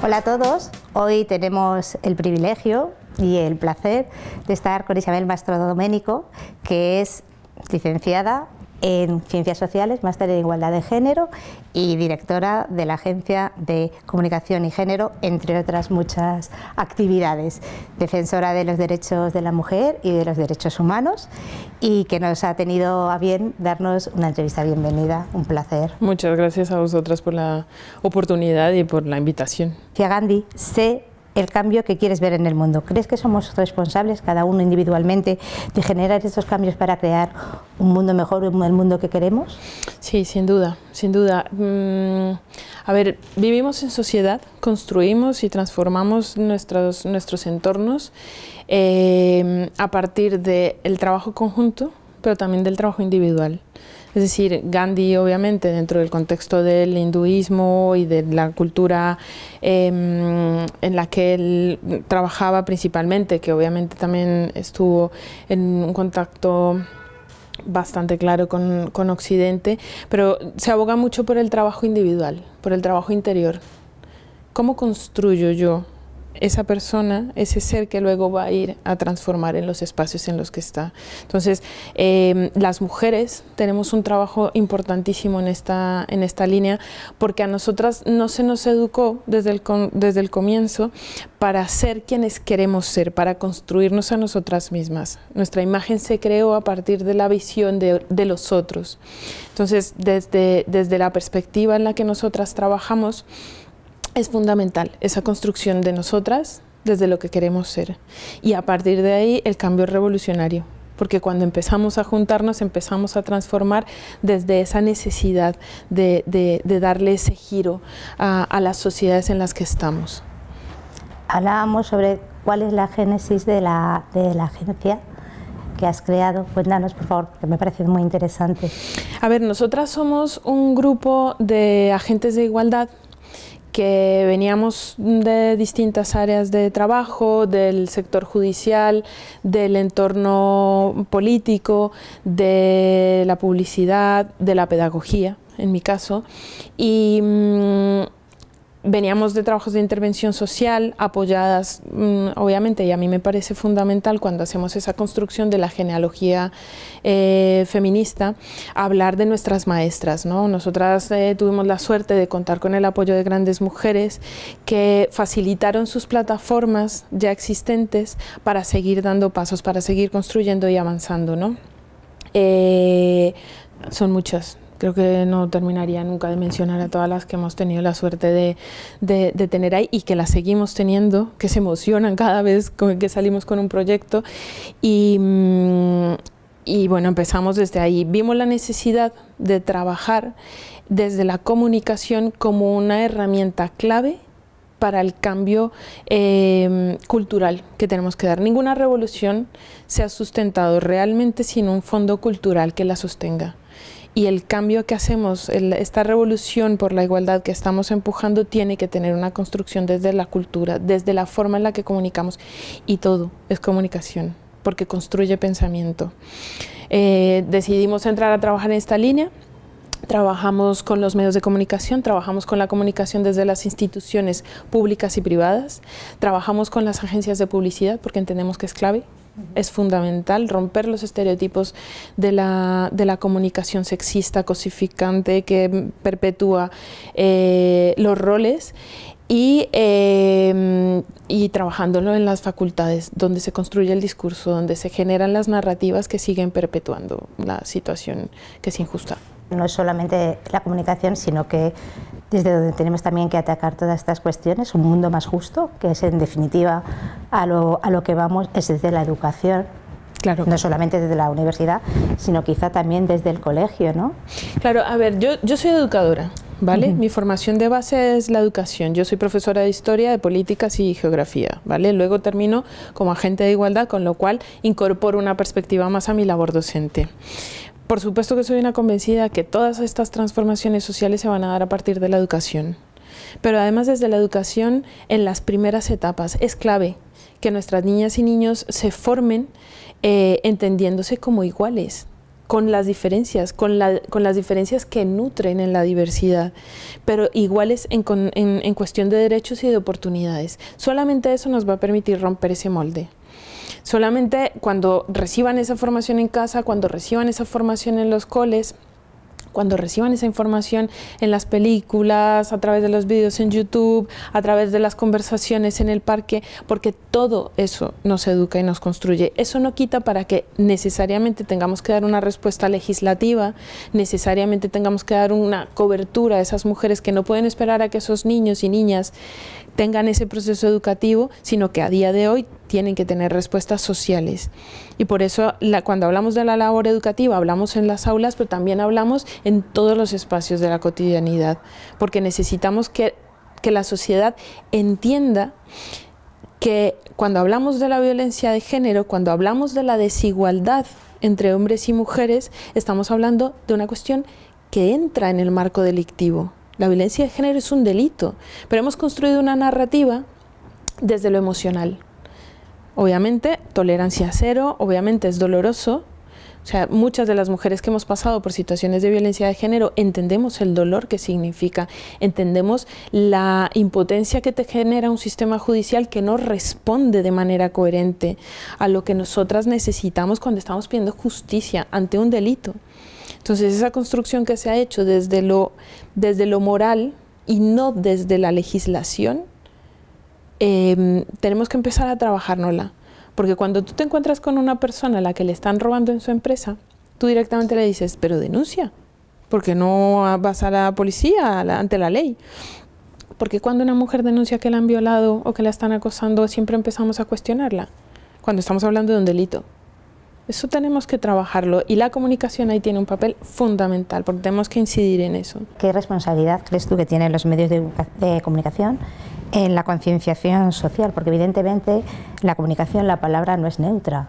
Hola a todos, hoy tenemos el privilegio y el placer de estar con Isabel Mastrodomenico, que es licenciada en Ciencias Sociales, máster en Igualdad de Género y directora de la Agencia de Comunicación y Género, entre otras muchas actividades. Defensora de los derechos de la mujer y de los derechos humanos, y que nos ha tenido a bien darnos una entrevista. Bienvenida, un placer. Muchas gracias a vosotras por la oportunidad y por la invitación. Gandhi, sé el cambio que quieres ver en el mundo. ¿Crees que somos responsables, cada uno individualmente, de generar estos cambios para crear un mundo mejor, el mundo que queremos? Sí, sin duda, sin duda. A ver, vivimos en sociedad, construimos y transformamos nuestros entornos a partir del trabajo conjunto, pero también del trabajo individual. Es decir, Gandhi, obviamente, dentro del contexto del hinduismo y de la cultura en la que él trabajaba principalmente, que obviamente también estuvo en un contacto bastante claro con Occidente, pero se aboga mucho por el trabajo individual, por el trabajo interior. ¿Cómo construyo yo esa persona, ese ser que luego va a ir a transformar en los espacios en los que está? Entonces, las mujeres tenemos un trabajo importantísimo en esta línea, porque a nosotras no se nos educó desde el comienzo para ser quienes queremos ser, para construirnos a nosotras mismas. Nuestra imagen se creó a partir de la visión de los otros. Entonces, desde la perspectiva en la que nosotras trabajamos, es fundamental esa construcción de nosotras desde lo que queremos ser, y a partir de ahí el cambio revolucionario, porque cuando empezamos a juntarnos empezamos a transformar desde esa necesidad de darle ese giro a las sociedades en las que estamos. Hablábamos sobre cuál es la génesis de la agencia que has creado. Cuéntanos, por favor, porque me parece muy interesante. A ver, nosotras somos un grupo de agentes de igualdad que veníamos de distintas áreas de trabajo, del sector judicial, del entorno político, de la publicidad, de la pedagogía, en mi caso, y veníamos de trabajos de intervención social apoyadas, obviamente, y a mí me parece fundamental cuando hacemos esa construcción de la genealogía feminista, hablar de nuestras maestras, ¿no? Nosotras tuvimos la suerte de contar con el apoyo de grandes mujeres que facilitaron sus plataformas ya existentes para seguir dando pasos, para seguir construyendo y avanzando, ¿no? Son muchas. Creo que no terminaría nunca de mencionar a todas las que hemos tenido la suerte de tener ahí y que las seguimos teniendo, que se emocionan cada vez que salimos con un proyecto. Y bueno, empezamos desde ahí. Vimos la necesidad de trabajar desde la comunicación como una herramienta clave para el cambio cultural que tenemos que dar. Ninguna revolución se ha sustentado realmente sin un fondo cultural que la sostenga. Y el cambio que hacemos, esta revolución por la igualdad que estamos empujando, tiene que tener una construcción desde la cultura, desde la forma en la que comunicamos. Y todo es comunicación, porque construye pensamiento. Decidimos entrar a trabajar en esta línea. Trabajamos con los medios de comunicación, trabajamos con la comunicación desde las instituciones públicas y privadas, trabajamos con las agencias de publicidad porque entendemos que es clave. Es fundamental romper los estereotipos de la comunicación sexista, cosificante, que perpetúa los roles, y trabajándolo en las facultades, donde se construye el discurso, donde se generan las narrativas que siguen perpetuando la situación que es injusta. No es solamente la comunicación, sino que desde donde tenemos también que atacar todas estas cuestiones, un mundo más justo, que es en definitiva a lo que vamos, es desde la educación. Claro. No solamente desde la universidad, sino quizá también desde el colegio, ¿no? Claro, a ver, yo soy educadora, ¿vale? Mi formación de base es la educación. Yo soy profesora de historia, de políticas y geografía, ¿vale? Luego termino como agente de igualdad, con lo cual incorporo una perspectiva más a mi labor docente. Por supuesto que soy una convencida que todas estas transformaciones sociales se van a dar a partir de la educación. Pero además desde la educación, en las primeras etapas, es clave que nuestras niñas y niños se formen entendiéndose como iguales, con las diferencias, con las diferencias que nutren en la diversidad, pero iguales en cuestión de derechos y de oportunidades. Solamente eso nos va a permitir romper ese molde. Solamente cuando reciban esa formación en casa, cuando reciban esa formación en los coles, cuando reciban esa información en las películas, a través de los vídeos en YouTube, a través de las conversaciones en el parque, porque todo eso nos educa y nos construye. Eso no quita para que necesariamente tengamos que dar una respuesta legislativa, necesariamente tengamos que dar una cobertura a esas mujeres que no pueden esperar a que esos niños y niñas tengan ese proceso educativo, sino que a día de hoy tienen que tener respuestas sociales. Y por eso cuando hablamos de la labor educativa, hablamos en las aulas, pero también hablamos en todos los espacios de la cotidianidad, porque necesitamos que la sociedad entienda que cuando hablamos de la violencia de género, cuando hablamos de la desigualdad entre hombres y mujeres, estamos hablando de una cuestión que entra en el marco delictivo. La violencia de género es un delito, pero hemos construido una narrativa desde lo emocional. Obviamente, tolerancia cero, obviamente es doloroso. O sea, muchas de las mujeres que hemos pasado por situaciones de violencia de género entendemos el dolor que significa, entendemos la impotencia que te genera un sistema judicial que no responde de manera coherente a lo que nosotras necesitamos cuando estamos pidiendo justicia ante un delito. Entonces, esa construcción que se ha hecho desde lo moral y no desde la legislación, tenemos que empezar a trabajárnosla. Porque cuando tú te encuentras con una persona a la que le están robando en su empresa, tú directamente le dices, pero denuncia, porque no vas a la policía ante la ley. Porque cuando una mujer denuncia que la han violado o que la están acosando, siempre empezamos a cuestionarla, cuando estamos hablando de un delito. Eso tenemos que trabajarlo y la comunicación ahí tiene un papel fundamental porque tenemos que incidir en eso. ¿Qué responsabilidad crees tú que tienen los medios de comunicación en la concienciación social? Porque evidentemente la comunicación, la palabra no es neutra.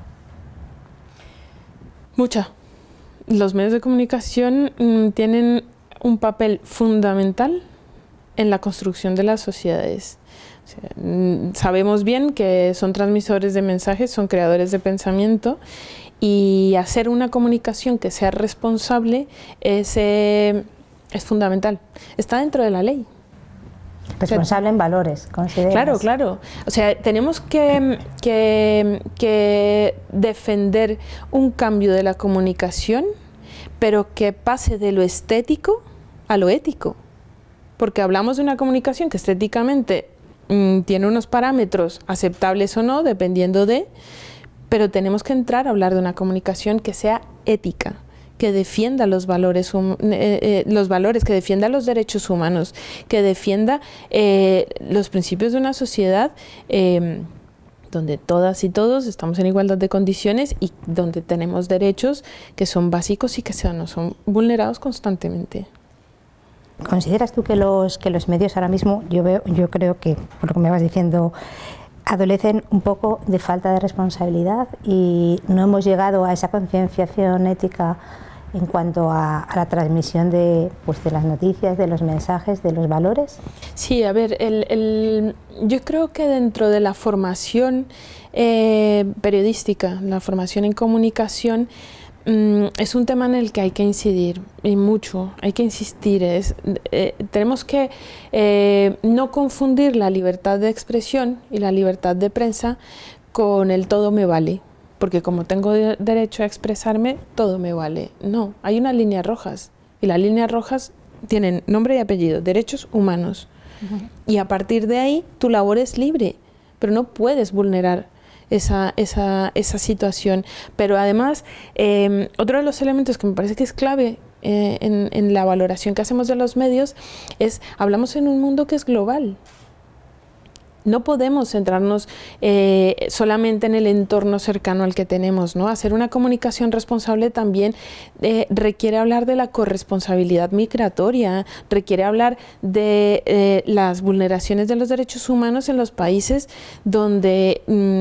Mucha. Los medios de comunicación tienen un papel fundamental en la construcción de las sociedades. O sea, sabemos bien que son transmisores de mensajes, son creadores de pensamiento, y hacer una comunicación que sea responsable es fundamental. Está dentro de la ley. Responsable en valores, ¿consideras? Claro, claro. O sea, tenemos que defender un cambio de la comunicación, pero que pase de lo estético a lo ético. Porque hablamos de una comunicación que estéticamente tiene unos parámetros aceptables o no, dependiendo de, pero tenemos que entrar a hablar de una comunicación que sea ética, que defienda los valores, que defienda los derechos humanos, que defienda los principios de una sociedad donde todas y todos estamos en igualdad de condiciones y donde tenemos derechos que son básicos y que no son vulnerados constantemente. ¿Consideras tú que los medios ahora mismo, yo creo que, por lo que me vas diciendo, adolecen un poco de falta de responsabilidad y no hemos llegado a esa concienciación ética en cuanto a la transmisión de las noticias, de los mensajes, de los valores? Sí, a ver, yo creo que dentro de la formación periodística, la formación en comunicación, es un tema en el que hay que incidir y mucho, hay que insistir. Tenemos que no confundir la libertad de expresión y la libertad de prensa con el todo me vale, porque como tengo derecho a expresarme, todo me vale. No, hay unas líneas rojas y las líneas rojas tienen nombre y apellido, derechos humanos. Y a partir de ahí tu labor es libre, pero no puedes vulnerar esa situación. Pero además, otro de los elementos que me parece que es clave en la valoración que hacemos de los medios es, hablamos en un mundo que es global. No podemos centrarnos solamente en el entorno cercano al que tenemos, ¿no? Hacer una comunicación responsable también requiere hablar de la corresponsabilidad migratoria, requiere hablar de las vulneraciones de los derechos humanos en los países donde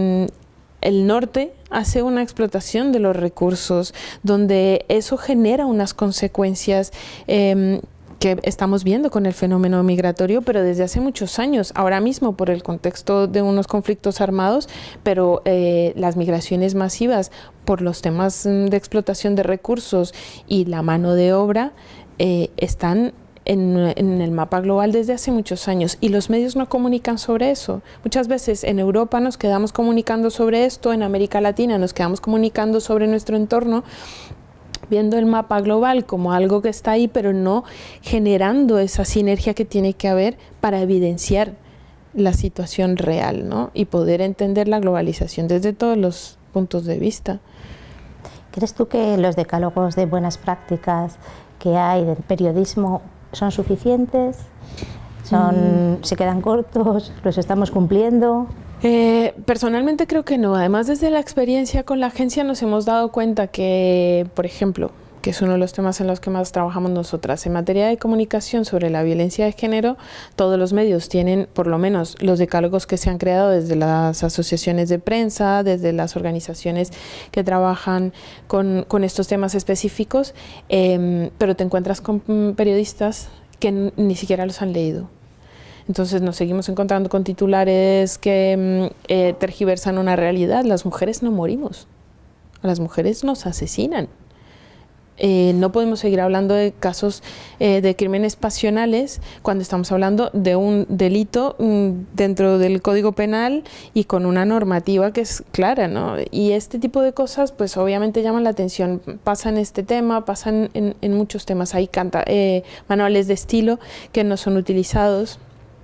el norte hace una explotación de los recursos, donde eso genera unas consecuencias que estamos viendo con el fenómeno migratorio, pero desde hace muchos años, ahora mismo por el contexto de unos conflictos armados, pero las migraciones masivas por los temas de explotación de recursos y la mano de obra están en el mapa global desde hace muchos años, y los medios no comunican sobre eso. Muchas veces en Europa nos quedamos comunicando sobre esto, en América Latina nos quedamos comunicando sobre nuestro entorno, viendo el mapa global como algo que está ahí, pero no generando esa sinergia que tiene que haber para evidenciar la situación real, ¿no? Y poder entender la globalización desde todos los puntos de vista. ¿Crees tú que los decálogos de buenas prácticas que hay del periodismo son suficientes? ¿Se quedan cortos? ¿Los estamos cumpliendo? Personalmente creo que no. Además, desde la experiencia con la agencia nos hemos dado cuenta que, por ejemplo, que es uno de los temas en los que más trabajamos nosotras, en materia de comunicación sobre la violencia de género, todos los medios tienen, por lo menos, los decálogos que se han creado desde las asociaciones de prensa, desde las organizaciones que trabajan con estos temas específicos, pero te encuentras con periodistas que ni siquiera los han leído. Entonces nos seguimos encontrando con titulares que tergiversan una realidad. Las mujeres no morimos, a las mujeres nos asesinan. No podemos seguir hablando de casos de crímenes pasionales cuando estamos hablando de un delito dentro del Código Penal y con una normativa que es clara, ¿no? Y este tipo de cosas pues obviamente llaman la atención. Pasan este tema, pasan en muchos temas. Hay manuales de estilo que no son utilizados.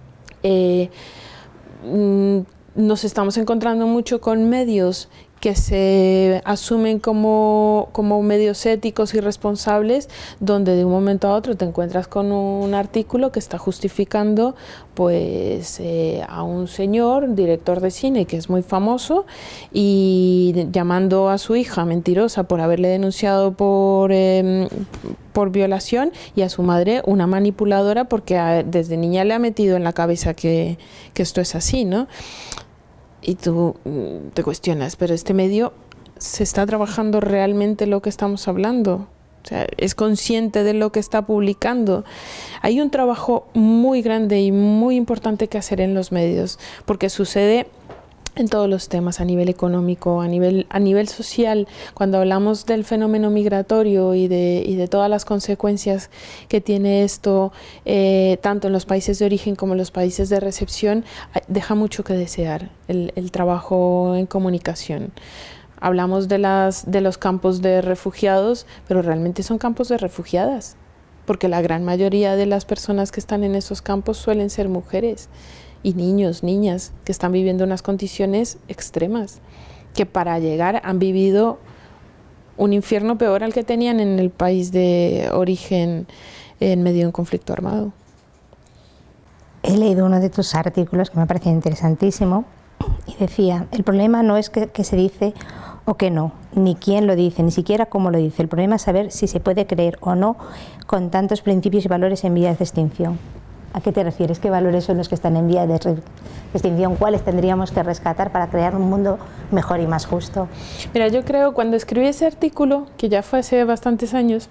Nos estamos encontrando mucho con medios que se asumen como medios éticos y responsables, donde de un momento a otro te encuentras con un artículo que está justificando pues a un señor, director de cine, que es muy famoso, y llamando a su hija mentirosa por haberle denunciado por violación, y a su madre una manipuladora porque desde niña le ha metido en la cabeza que esto es así, ¿no? Y tú te cuestionas, pero este medio ¿se está trabajando realmente lo que estamos hablando? O sea, ¿es consciente de lo que está publicando? Hay un trabajo muy grande y muy importante que hacer en los medios, porque sucede en todos los temas, a nivel económico, a nivel social. Cuando hablamos del fenómeno migratorio y de todas las consecuencias que tiene esto, tanto en los países de origen como en los países de recepción, deja mucho que desear el trabajo en comunicación. Hablamos de los campos de refugiados, pero realmente son campos de refugiadas, porque la gran mayoría de las personas que están en esos campos suelen ser mujeres y niños, niñas, que están viviendo unas condiciones extremas, que para llegar han vivido un infierno peor al que tenían en el país de origen en medio de un conflicto armado. He leído uno de tus artículos que me parece interesantísimo y decía, el problema no es que se dice o que no, ni quién lo dice, ni siquiera cómo lo dice. El problema es saber si se puede creer o no con tantos principios y valores en vías de extinción. ¿A qué te refieres? ¿Qué valores son los que están en vía de extinción? ¿Cuáles tendríamos que rescatar para crear un mundo mejor y más justo? Mira, yo creo, cuando escribí ese artículo, que ya fue hace bastantes años,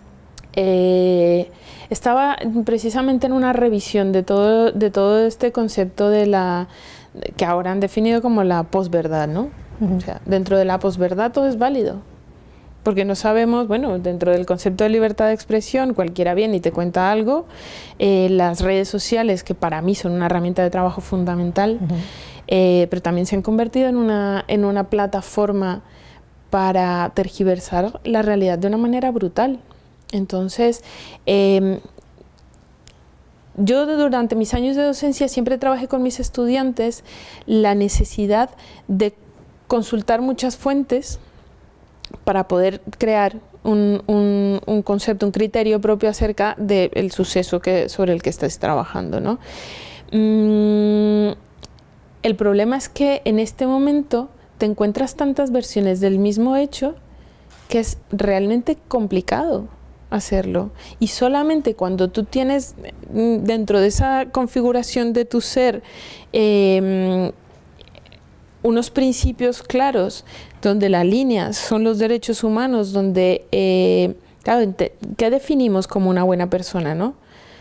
estaba precisamente en una revisión de todo este concepto que ahora han definido como la posverdad, ¿no? O sea, dentro de la posverdad todo es válido. Porque no sabemos, bueno, dentro del concepto de libertad de expresión, cualquiera viene y te cuenta algo. Las redes sociales, que para mí son una herramienta de trabajo fundamental, pero también se han convertido en una plataforma para tergiversar la realidad de una manera brutal. Entonces, yo durante mis años de docencia siempre trabajé con mis estudiantes la necesidad de consultar muchas fuentes para poder crear un concepto, un criterio propio acerca del suceso sobre el que estés trabajando, ¿no? El problema es que en este momento te encuentras tantas versiones del mismo hecho que es realmente complicado hacerlo. Y solamente cuando tú tienes dentro de esa configuración de tu ser unos principios claros, donde la línea son los derechos humanos, donde Claro, ¿qué definimos como una buena persona, no?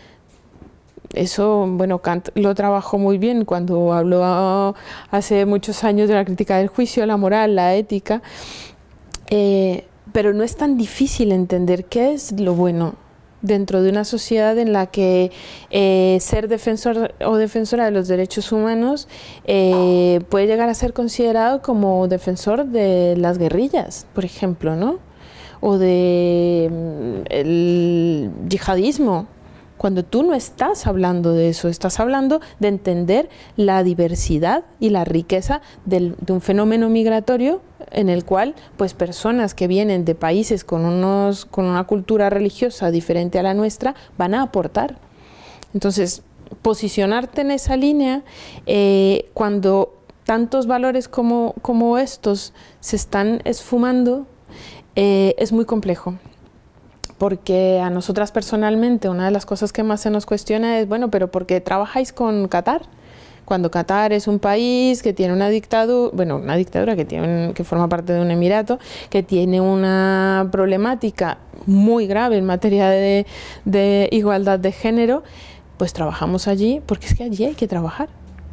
Eso, bueno, Kant lo trabajó muy bien cuando habló hace muchos años de la crítica del juicio, la moral, la ética, pero no es tan difícil entender qué es lo bueno dentro de una sociedad en la que ser defensor o defensora de los derechos humanos puede llegar a ser considerado como defensor de las guerrillas, por ejemplo, ¿no? O de el yihadismo, cuando tú no estás hablando de eso, estás hablando de entender la diversidad y la riqueza de un fenómeno migratorio en el cual pues personas que vienen de países con una cultura religiosa diferente a la nuestra van a aportar. Entonces, posicionarte en esa línea cuando tantos valores como estos se están esfumando es muy complejo. Porque a nosotras personalmente una de las cosas que más se nos cuestiona es, bueno, pero ¿por qué trabajáis con Qatar? Cuando Qatar es un país que tiene una dictadura, bueno, una dictadura que forma parte de un emirato, que tiene una problemática muy grave en materia de igualdad de género, pues trabajamos allí porque es que allí hay que trabajar.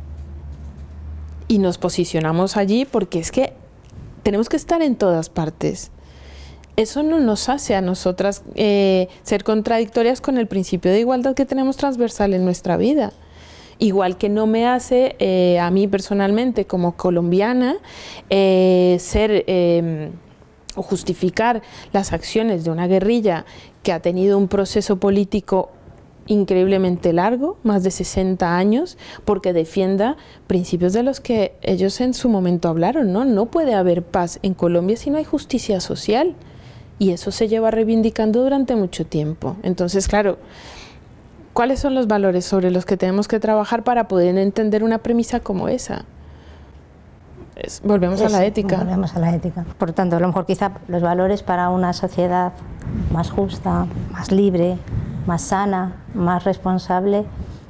Y nos posicionamos allí porque es que tenemos que estar en todas partes. Eso no nos hace a nosotras ser contradictorias con el principio de igualdad que tenemos transversal en nuestra vida. Igual que no me hace a mí personalmente como colombiana o justificar las acciones de una guerrilla que ha tenido un proceso político increíblemente largo, más de 60 años, porque defienda principios de los que ellos en su momento hablaron, ¿no? No puede haber paz en Colombia si no hay justicia social. Y eso se lleva reivindicando durante mucho tiempo. Entonces, claro, ¿cuáles son los valores sobre los que tenemos que trabajar para poder entender una premisa como esa? Volvemos a la ética. Volvemos a la ética. Por lo tanto, a lo mejor quizá los valores para una sociedad más justa, más libre, más sana, más responsable,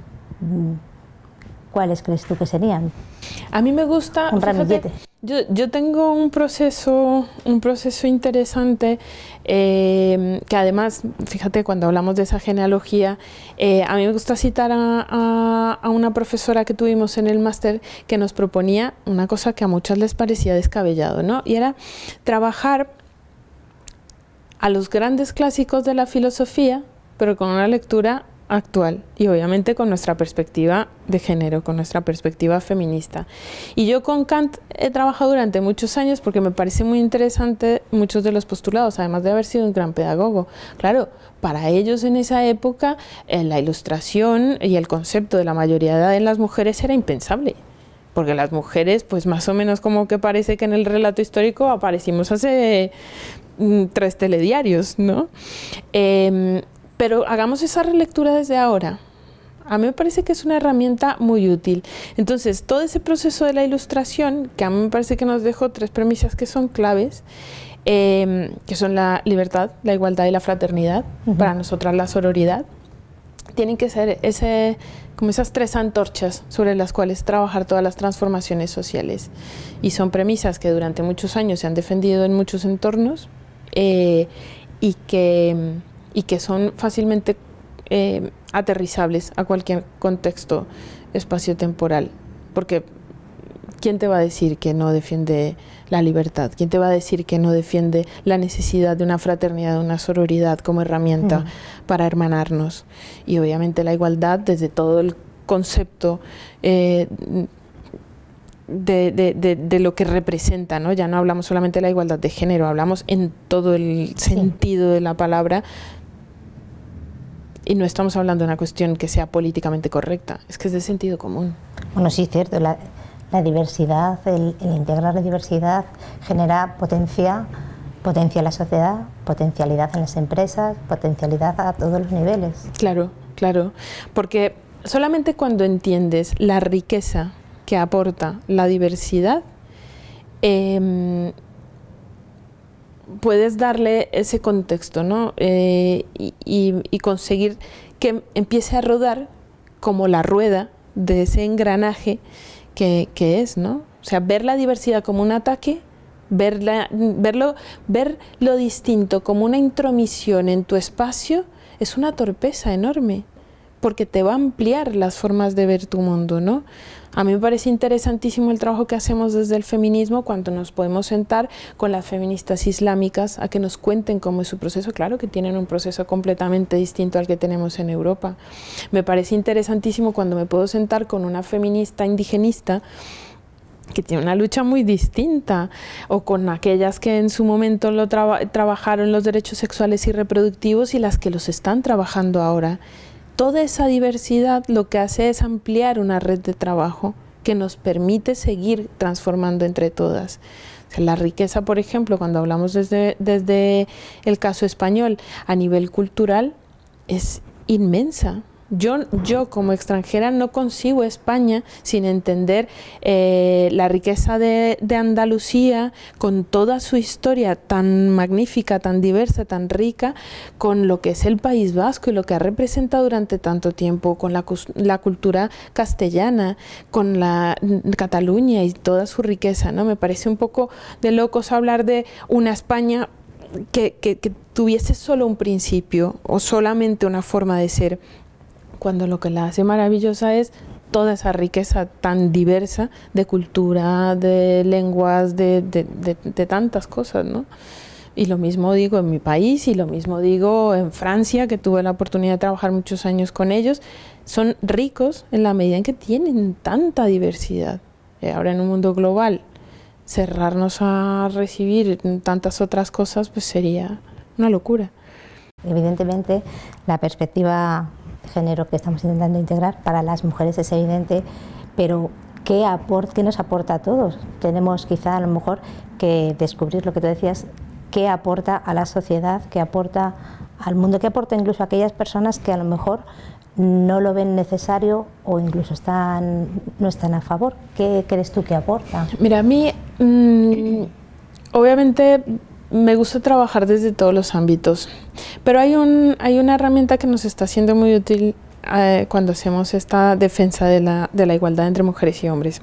¿cuáles crees tú que serían? A mí me gusta... Un ramillete. Yo tengo un proceso interesante que además, fíjate, cuando hablamos de esa genealogía, a mí me gusta citar a una profesora que tuvimos en el máster que nos proponía una cosa que a muchas les parecía descabellado, ¿no? Y era trabajar a los grandes clásicos de la filosofía, pero con una lectura actual y obviamente con nuestra perspectiva de género, con nuestra perspectiva feminista. Y yo con Kant he trabajado durante muchos años porque me parece muy interesante muchos de los postulados, además de haber sido un gran pedagogo. Claro, para ellos en esa época la ilustración y el concepto de la mayoría de edad en las mujeres era impensable, porque las mujeres pues más o menos como que parece que en el relato histórico aparecimos hace 3 telediarios, ¿no? Pero hagamos esa relectura desde ahora. A mí me parece que es una herramienta muy útil. Entonces, todo ese proceso de la ilustración, que a mí me parece que nos dejó 3 premisas que son claves, que son la libertad, la igualdad y la fraternidad, para nosotras la sororidad, tienen que ser como esas 3 antorchas sobre las cuales trabajar todas las transformaciones sociales. Y son premisas que durante muchos años se han defendido en muchos entornos y que son fácilmente aterrizables a cualquier contexto espaciotemporal. Porque ¿quién te va a decir que no defiende la libertad? ¿Quién te va a decir que no defiende la necesidad de una fraternidad, de una sororidad como herramienta para hermanarnos? Y obviamente la igualdad desde todo el concepto de lo que representa, ¿no? Ya no hablamos solamente de la igualdad de género, hablamos en todo el sentido de la palabra. Y no estamos hablando de una cuestión que sea políticamente correcta, es que es de sentido común. Bueno, sí, es cierto, la diversidad, el integrar la diversidad genera potencia a la sociedad, potencialidad en las empresas, potencialidad a todos los niveles. Claro, claro, porque solamente cuando entiendes la riqueza que aporta la diversidad, puedes darle ese contexto, ¿no? Y conseguir que empiece a rodar como la rueda de ese engranaje que es, ¿no? O sea, ver la diversidad como un ataque Ver lo distinto como una intromisión en tu espacio es una torpeza enorme, porque te va a ampliar las formas de ver tu mundo, ¿no? A mí me parece interesantísimo el trabajo que hacemos desde el feminismo cuando nos podemos sentar con las feministas islámicas a que nos cuenten cómo es su proceso. Claro que tienen un proceso completamente distinto al que tenemos en Europa. Me parece interesantísimo cuando me puedo sentar con una feminista indigenista que tiene una lucha muy distinta, o con aquellas que en su momento trabajaron los derechos sexuales y reproductivos y las que los están trabajando ahora. Toda esa diversidad lo que hace es ampliar una red de trabajo que nos permite seguir transformando entre todas. O sea, la riqueza, por ejemplo, cuando hablamos desde el caso español, a nivel cultural, es inmensa. Yo como extranjera no concibo España sin entender la riqueza de Andalucía, con toda su historia tan magnífica, tan diversa, tan rica, con lo que es el País Vasco y lo que ha representado durante tanto tiempo, con la cultura castellana, con la Cataluña y toda su riqueza, ¿no? Me parece un poco de locos hablar de una España que tuviese solo un principio o solamente una forma de ser, cuando lo que la hace maravillosa es toda esa riqueza tan diversa de cultura, de lenguas, de tantas cosas, ¿no? Y lo mismo digo en mi país, y lo mismo digo en Francia, que tuve la oportunidad de trabajar muchos años con ellos. Son ricos en la medida en que tienen tanta diversidad. Ahora, en un mundo global, cerrarnos a recibir tantas otras cosas, pues sería una locura. Evidentemente, la perspectiva género que estamos intentando integrar para las mujeres es evidente, pero ¿qué nos aporta a todos? Tenemos quizá a lo mejor que descubrir lo que tú decías, qué aporta a la sociedad, qué aporta al mundo, qué aporta incluso a aquellas personas que a lo mejor no lo ven necesario o incluso no están a favor. ¿Qué crees tú que aporta? Mira, a mí obviamente me gusta trabajar desde todos los ámbitos, pero hay una herramienta que nos está siendo muy útil cuando hacemos esta defensa de la igualdad entre mujeres y hombres.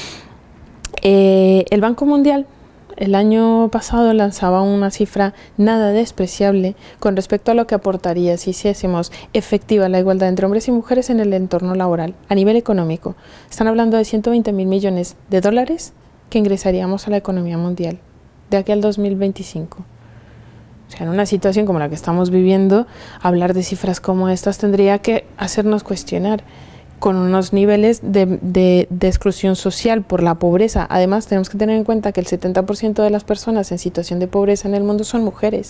El Banco Mundial el año pasado lanzaba una cifra nada despreciable con respecto a lo que aportaría si hiciésemos efectiva la igualdad entre hombres y mujeres en el entorno laboral, a nivel económico. Están hablando de 120.000 millones de dólares que ingresaríamos a la economía mundial de aquí al 2025. O sea, en una situación como la que estamos viviendo, hablar de cifras como estas tendría que hacernos cuestionar, con unos niveles de exclusión social por la pobreza. Además, tenemos que tener en cuenta que el 70% de las personas en situación de pobreza en el mundo son mujeres.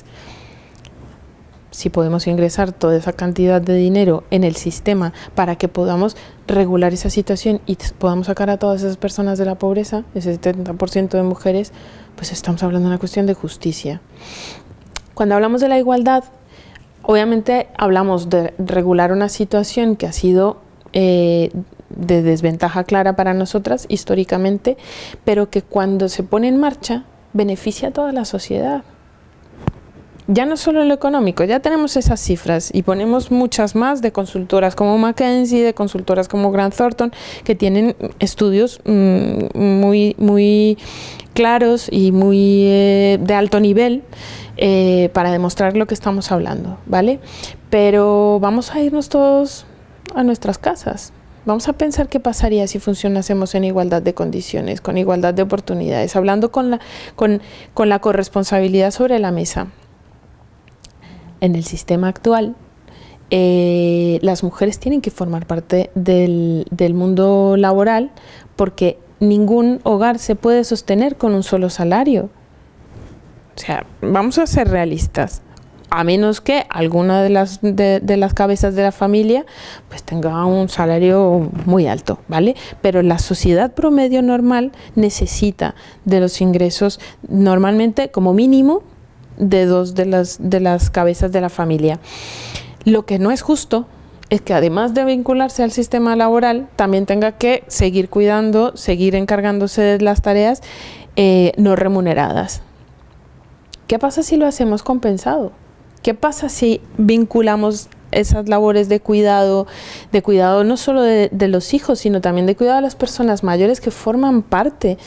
Si podemos ingresar toda esa cantidad de dinero en el sistema para que podamos regular esa situación y podamos sacar a todas esas personas de la pobreza, ese 70% de mujeres, pues estamos hablando de una cuestión de justicia. Cuando hablamos de la igualdad, obviamente hablamos de regular una situación que ha sido de desventaja clara para nosotras históricamente, pero que cuando se pone en marcha beneficia a toda la sociedad. Ya no solo en lo económico, ya tenemos esas cifras y ponemos muchas más de consultoras como McKinsey, de consultoras como Grant Thornton, que tienen estudios muy claros y muy de alto nivel para demostrar lo que estamos hablando, ¿vale? Pero vamos a irnos todos a nuestras casas. Vamos a pensar qué pasaría si funcionásemos en igualdad de condiciones, con igualdad de oportunidades, hablando con la corresponsabilidad sobre la mesa. En el sistema actual, las mujeres tienen que formar parte del mundo laboral porque ningún hogar se puede sostener con un solo salario. O sea, vamos a ser realistas. A menos que alguna de las cabezas de la familia pues tenga un salario muy alto, ¿vale? Pero la sociedad promedio normal necesita de los ingresos normalmente como mínimo de dos de las cabezas de la familia. Lo que no es justo es que además de vincularse al sistema laboral, también tenga que seguir cuidando, seguir encargándose de las tareas no remuneradas. ¿Qué pasa si lo hacemos compensado? ¿Qué pasa si vinculamos esas labores de cuidado no solo de los hijos, sino también de cuidado de las personas mayores que forman parte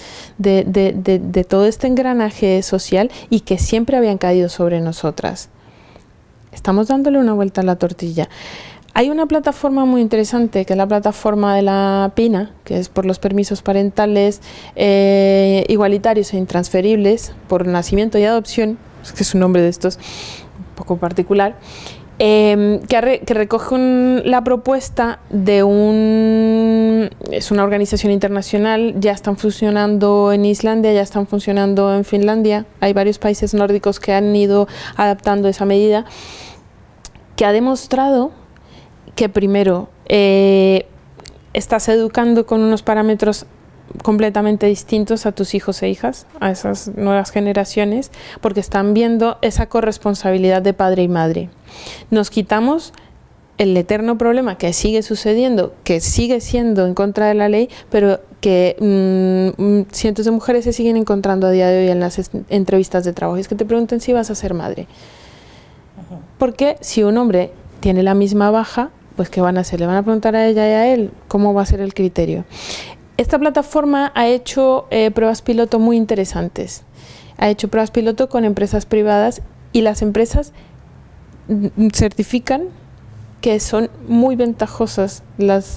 de todo este engranaje social y que siempre habían caído sobre nosotras. Estamos dándole una vuelta a la tortilla. Hay una plataforma muy interesante, que es la plataforma de la PINA, que es por los permisos parentales igualitarios e intransferibles por nacimiento y adopción, es que es un nombre de estos un poco particular, que recoge la propuesta de es una organización internacional, ya están funcionando en Islandia, ya están funcionando en Finlandia, hay varios países nórdicos que han ido adaptando esa medida, que ha demostrado que primero estás educando con unos parámetros completamente distintos a tus hijos e hijas, a esas nuevas generaciones, porque están viendo esa corresponsabilidad de padre y madre. Nos quitamos el eterno problema que sigue sucediendo, que sigue siendo en contra de la ley, pero que cientos de mujeres se siguen encontrando a día de hoy en las entrevistas de trabajo. Es que te pregunten si vas a ser madre. Porque si un hombre tiene la misma baja, pues ¿qué van a hacer? Le van a preguntar a ella y a él cómo va a ser el criterio. Esta plataforma ha hecho pruebas piloto muy interesantes. Ha hecho pruebas piloto con empresas privadas y las empresas certifican que son muy ventajosas los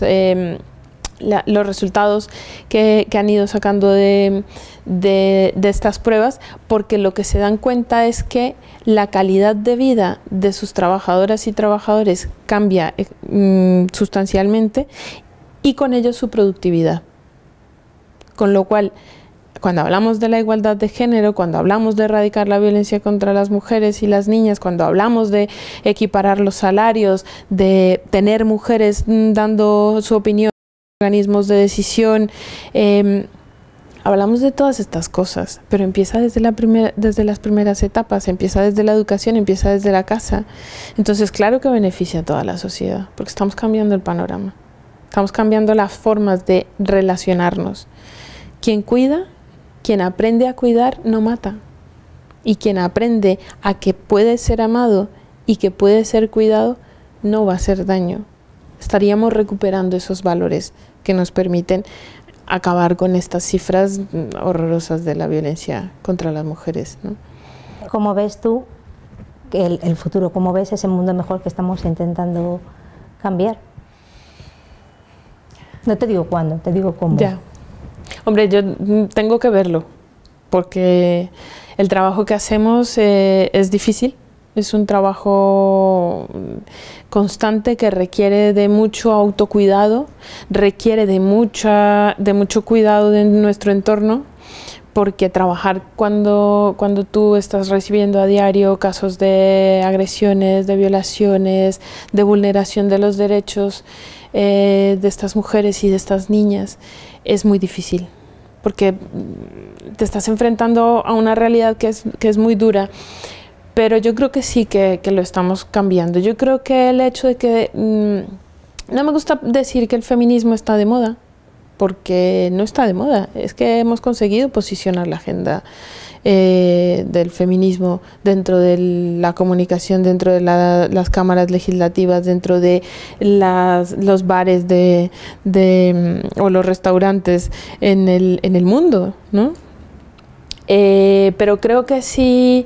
resultados que han ido sacando de estas pruebas, porque lo que se dan cuenta es que la calidad de vida de sus trabajadoras y trabajadores cambia sustancialmente y con ello su productividad. Con lo cual, cuando hablamos de la igualdad de género, cuando hablamos de erradicar la violencia contra las mujeres y las niñas, cuando hablamos de equiparar los salarios, de tener mujeres dando su opinión en organismos de decisión, hablamos de todas estas cosas, pero empieza desde las primeras etapas, empieza desde la educación, empieza desde la casa. Entonces, claro que beneficia a toda la sociedad, porque estamos cambiando el panorama, estamos cambiando las formas de relacionarnos. Quien cuida, quien aprende a cuidar, no mata. Y quien aprende a que puede ser amado y que puede ser cuidado, no va a hacer daño. Estaríamos recuperando esos valores que nos permiten acabar con estas cifras horrorosas de la violencia contra las mujeres, ¿no? ¿Cómo ves tú el futuro? ¿Cómo ves ese mundo mejor que estamos intentando cambiar? No te digo cuándo, te digo cómo. Ya. Hombre, yo tengo que verlo, porque el trabajo que hacemos es difícil, es un trabajo constante que requiere de mucho autocuidado, requiere de mucho cuidado de nuestro entorno, porque trabajar cuando tú estás recibiendo a diario casos de agresiones, de violaciones, de vulneración de los derechos de estas mujeres y de estas niñas, es muy difícil, porque te estás enfrentando a una realidad que es muy dura, pero yo creo que sí que lo estamos cambiando. Yo creo que el hecho de que, no me gusta decir que el feminismo está de moda, porque no está de moda, es que hemos conseguido posicionar la agenda del feminismo dentro de la comunicación, dentro de las cámaras legislativas, dentro de los bares o los restaurantes en el mundo, ¿no? Pero creo que sí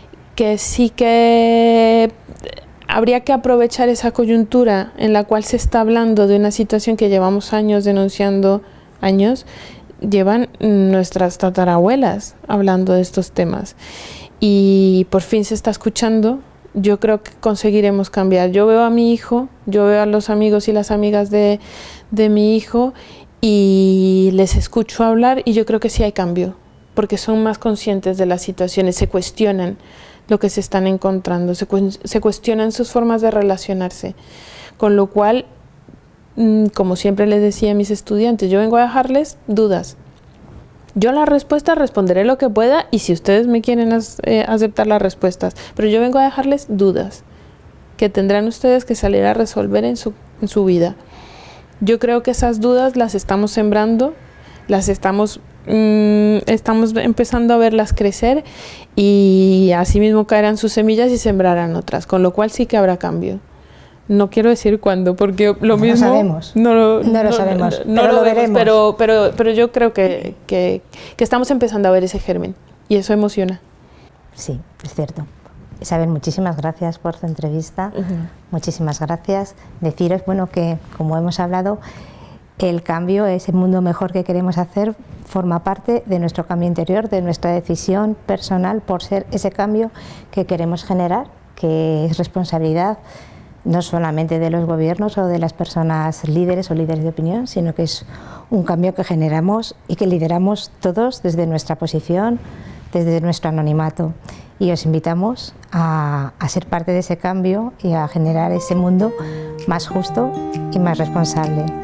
que habría que aprovechar esa coyuntura en la cual se está hablando de una situación que llevamos años denunciando, llevan nuestras tatarabuelas hablando de estos temas y por fin se está escuchando. Yo creo que conseguiremos cambiar. Yo veo a mi hijo, yo veo a los amigos y las amigas de mi hijo y les escucho hablar y yo creo que sí hay cambio, porque son más conscientes de las situaciones, se cuestionan lo que se están encontrando, se cuestionan sus formas de relacionarse, con lo cual, como siempre les decía a mis estudiantes, yo vengo a dejarles dudas. Yo las respuestas responderé lo que pueda y si ustedes me quieren aceptar las respuestas, pero yo vengo a dejarles dudas que tendrán ustedes que salir a resolver en su vida. Yo creo que esas dudas las estamos sembrando, las estamos empezando a verlas crecer y así mismo caerán sus semillas y sembrarán otras, con lo cual sí que habrá cambio. No quiero decir cuándo, porque lo mismo... sabemos. No lo sabemos, pero lo veremos. Pero yo creo que estamos empezando a ver ese germen y eso emociona. Sí, es cierto. Isabel, muchísimas gracias por tu entrevista. Muchísimas gracias. Deciros, bueno, que como hemos hablado, el cambio, ese mundo mejor que queremos hacer, forma parte de nuestro cambio interior, de nuestra decisión personal por ser ese cambio que queremos generar, que es responsabilidad no solamente de los gobiernos o de las personas líderes o líderes de opinión, sino que es un cambio que generamos y que lideramos todos desde nuestra posición, desde nuestro anonimato. Y os invitamos a ser parte de ese cambio y a generar ese mundo más justo y más responsable.